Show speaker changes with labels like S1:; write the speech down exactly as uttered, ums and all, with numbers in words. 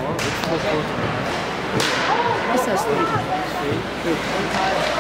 S1: It's so close.
S2: It says three.
S1: Three? Three.